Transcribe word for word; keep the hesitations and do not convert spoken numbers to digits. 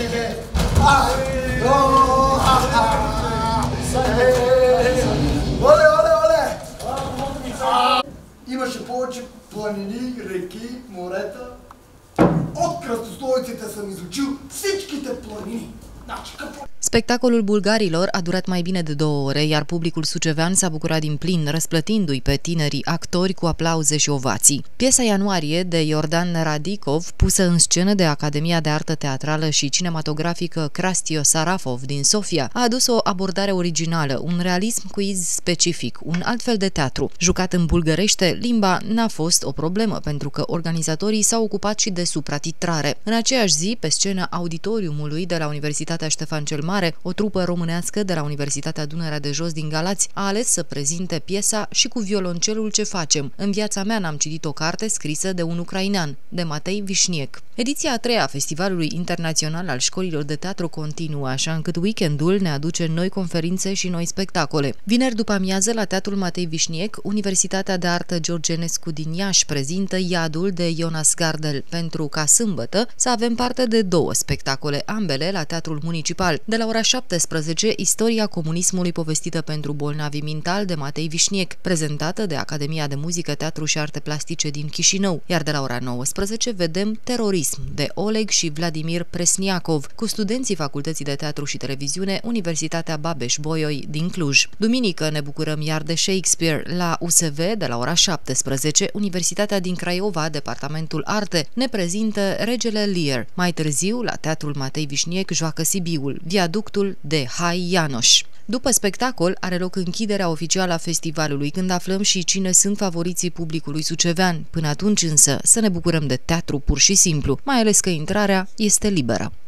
baby. Ah, oh, ha, ha. Hey. Ole, ole, ole. Имаше повече планини, реки, морета. От кръстостолиците съм изучил всичките планини. Spectacolul bulgarilor a durat mai bine de două ore, iar publicul sucevean s-a bucurat din plin, răsplătindu-i pe tinerii actori cu aplauze și ovații. Piesa Ianuarie de Iordan Radikov, pusă în scenă de Academia de Artă Teatrală și Cinematografică Krastio Sarafov din Sofia, a adus o abordare originală, un realism quiz specific, un alt fel de teatru. Jucat în bulgărește, limba n-a fost o problemă, pentru că organizatorii s-au ocupat și de supratitrare. În aceeași zi, pe scena auditoriumului de la Universitatea Ștefan cel Mare, o trupă românească de la Universitatea Dunărea de Jos din Galați a ales să prezinte piesa Și cu violoncelul ce facem. În viața mea n-am citit o carte scrisă de un ucrainean, de Matei Vișniec. Ediția a treia a Festivalului Internațional al Școlilor de Teatru continuă, așa încât weekendul ne aduce noi conferințe și noi spectacole. Vineri după amiază, la Teatrul Matei Vișniec, Universitatea de Artă George Enescu din Iași prezintă Iadul de Jonas Gardel, pentru ca sâmbătă să avem parte de două spectacole, ambele la Teatrul Municipal. De la ora șaptesprezece, Istoria comunismului povestită pentru bolnavi mental de Matei Vișniec, prezentată de Academia de Muzică, Teatru și Arte Plastice din Chișinău, iar de la ora nouăsprezece vedem Terorism de Oleg și Vladimir Presniakov, cu studenții Facultății de Teatru și Televiziune, Universitatea Babeș-Bolyai din Cluj. Duminică ne bucurăm iar de Shakespeare la U S V de la ora șaptesprezece, Universitatea din Craiova, Departamentul Arte, ne prezintă Regele Lear. Mai târziu, la Teatrul Matei Vișniec joacă Sibiul, Viaductul de Hai Ianoș. După spectacol are loc închiderea oficială a festivalului, când aflăm și cine sunt favoriții publicului sucevean. Până atunci însă să ne bucurăm de teatru pur și simplu, mai ales că intrarea este liberă.